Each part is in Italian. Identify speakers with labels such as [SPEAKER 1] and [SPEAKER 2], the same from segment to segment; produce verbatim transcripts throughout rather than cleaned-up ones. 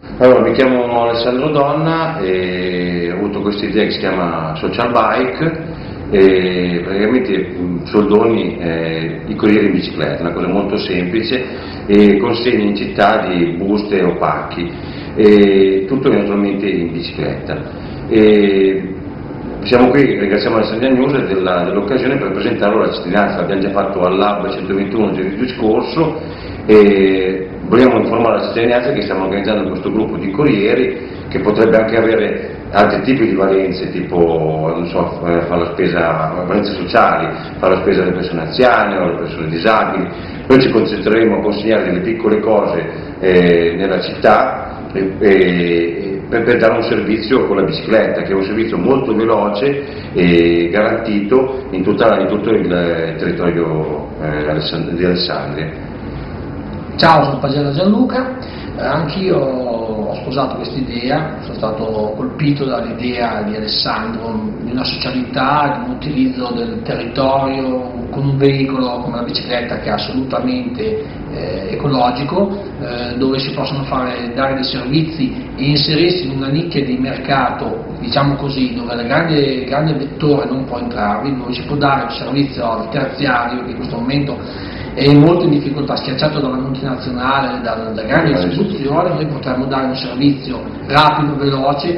[SPEAKER 1] Allora, mi chiamo Alessandro Donna e ho avuto questa idea che si chiama Social Bike e praticamente soldoni eh, i corrieri in bicicletta, una cosa molto semplice, e consegni in città di buste o pacchi, e tutto naturalmente in bicicletta. E siamo qui, ringraziamo Alessandria News della, dell'occasione per presentarlo alla cittadinanza. L'abbiamo già fatto al Lab centoventuno giovedì scorso e vogliamo informare la cittadinanza che stiamo organizzando questo gruppo di corrieri che potrebbe anche avere altri tipi di valenze, tipo non so, fare la spesa, valenze sociali, fare la spesa delle persone anziane o delle persone disabili. Noi ci concentreremo a consegnare delle piccole cose eh, nella città e, e, per, per dare un servizio con la bicicletta, che è un servizio molto veloce e garantito in, tutta, in tutto il territorio eh, di Alessandria.
[SPEAKER 2] Ciao, sono Pagella Gianluca, eh, anch'io ho sposato questa idea, sono stato colpito dall'idea di Alessandro di una socialità, di un utilizzo del territorio con un veicolo come la bicicletta che è assolutamente eh, ecologico, eh, dove si possono fare, dare dei servizi e inserirsi in una nicchia di mercato, diciamo così, dove il grande, il grande vettore non può entrarvi, dove si può dare un servizio al terziario che in questo momento è molto in difficoltà, schiacciato dalla multinazionale, dalla, dalla grande distribuzione. Noi potremmo dare un servizio rapido, veloce,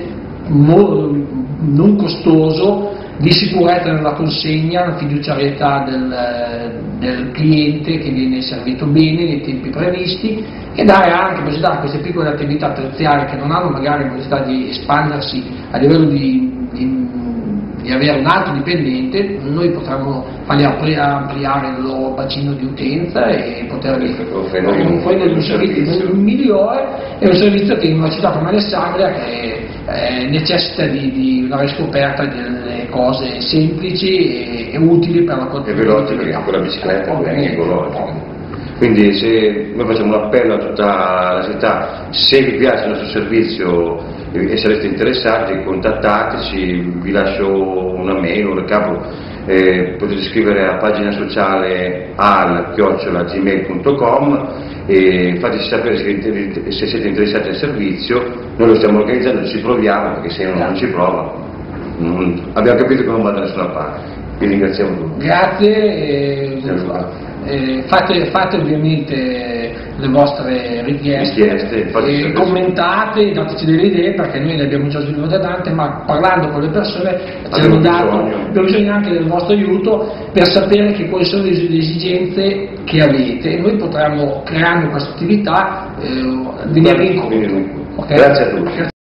[SPEAKER 2] mo, non costoso, di sicurezza nella consegna, la fiduciarietà del, del cliente che viene servito bene nei tempi previsti, e dare anche possibilità a queste piccole attività terziarie che non hanno magari la possibilità di espandersi a livello di, di di avere un altro dipendente. Noi potremmo fargli ampliare il loro bacino di utenza e poterli offrire un servizio migliore, e un servizio che in una città come Alessandria che eh, necessita di, di una riscoperta delle cose semplici e, e utili per la quotidianità.
[SPEAKER 1] E veloce, perché con la bicicletta è anche ecologica. Quindi se noi facciamo un appello a tutta la città, se vi piace il nostro servizio e sareste interessati, contattateci, vi lascio una mail, un recapito, eh, potete scrivere a pagina sociale al chiocciola gmail punto com e fateci sapere se, se siete interessati al servizio. Noi lo stiamo organizzando, ci proviamo, perché se non, non ci prova non, abbiamo capito che non va da nessuna parte. Vi ringraziamo tutti.
[SPEAKER 2] Grazie. E... Eh, fate, fate ovviamente le vostre richieste, richieste e commentate, dateci delle idee, perché noi ne abbiamo già sviluppate tante, ma parlando con le persone ci hanno dato, abbiamo bisogno anche del vostro aiuto per sapere che quali sono le esigenze che avete, e noi potremmo, creando questa attività, eh, venire incontro.
[SPEAKER 1] Okay? Grazie a tutti.